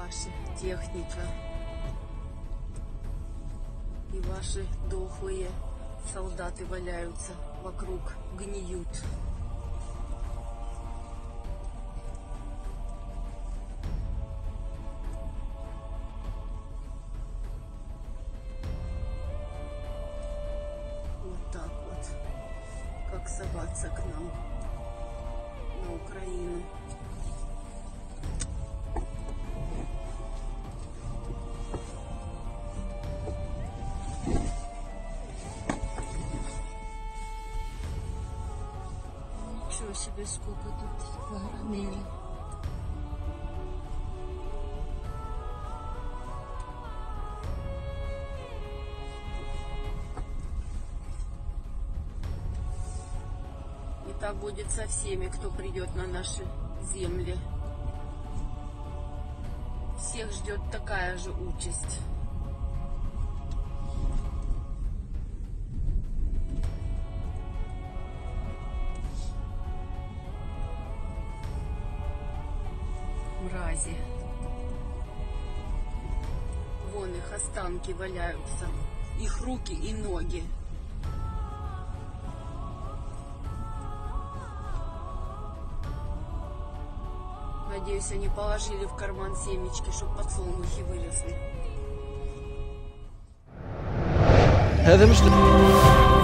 ваша техника и ваши дохлые солдаты валяются вокруг, гниют. Вот так вот, как соваться к нам на Украину. Ничего себе, сколько тут погромили. И так будет со всеми, кто придет на наши земли. Всех ждет такая же участь. Мрази. Вон их останки валяются, их руки и ноги. Надеюсь, они положили в карман семечки, чтобы подсолнухи вылезли.